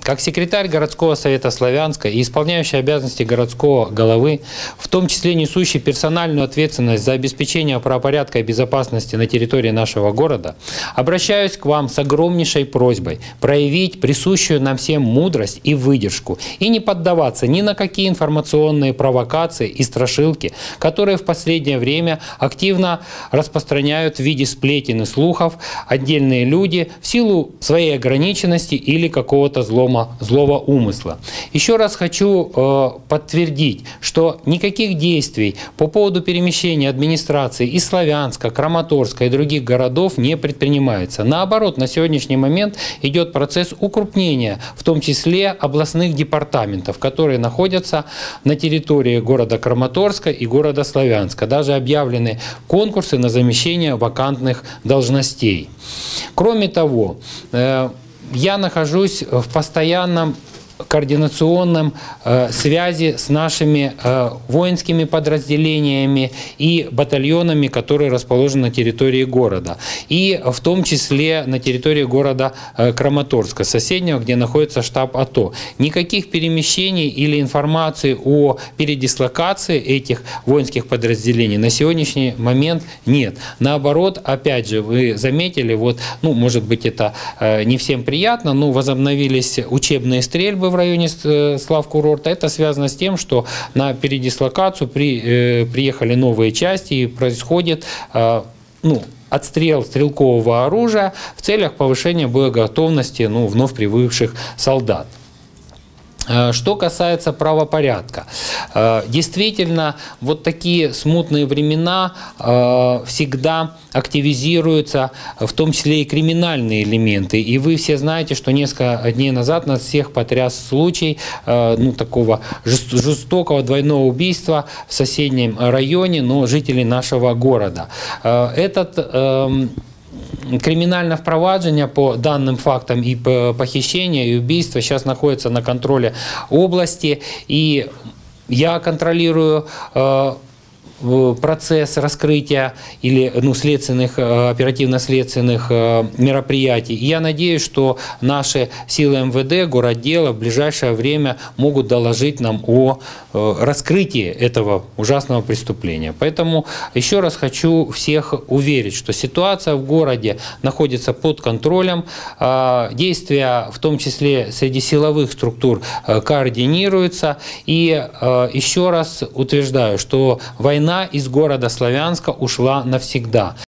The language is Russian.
Как секретарь городского совета Славянска и исполняющий обязанности городского головы, в том числе несущий персональную ответственность за обеспечение правопорядка и безопасности на территории нашего города, обращаюсь к вам с огромнейшей просьбой проявить присущую нам всем мудрость и выдержку и не поддаваться ни на какие информационные провокации и страшилки, которые в последнее время активно распространяют в виде сплетен и слухов отдельные люди в силу своей ограниченности или какого-то злого умысла. Еще раз хочу подтвердить, что никаких действий по поводу перемещения администрации из Славянска, Краматорска и других городов не предпринимается. Наоборот, на сегодняшний момент идет процесс укрупнения, в том числе областных департаментов, которые находятся на территории города Краматорска и города Славянска. Даже объявлены конкурсы на замещение вакантных должностей. Кроме того, я нахожусь в постоянном координационном связи с нашими воинскими подразделениями и батальонами, которые расположены на территории города. И в том числе на территории города Краматорска, соседнего, где находится штаб АТО. Никаких перемещений или информации о передислокации этих воинских подразделений на сегодняшний момент нет. Наоборот, опять же, вы заметили, вот, ну, может быть, это не всем приятно, но возобновились учебные стрельбы в районе Славкурорта. Это связано с тем, что на передислокацию приехали новые части и происходит отстрел стрелкового оружия в целях повышения боеготовности вновь прибывших солдат. Что касается правопорядка, действительно, вот такие смутные времена всегда активизируются, в том числе и криминальные элементы. И вы все знаете, что несколько дней назад нас всех потряс случай такого жестокого двойного убийства в соседнем районе, но жителей нашего города. Криминальное впроваджение по данным фактам и похищения, и убийства сейчас находится на контроле области. И я контролирую процесс раскрытия или следственных, оперативно-следственных мероприятий. И я надеюсь, что наши силы МВД, городдела в ближайшее время могут доложить нам о раскрытии этого ужасного преступления. Поэтому еще раз хочу всех уверить, что ситуация в городе находится под контролем, действия, в том числе среди силовых структур, координируются. И еще раз утверждаю, что война из города Славянска ушла навсегда.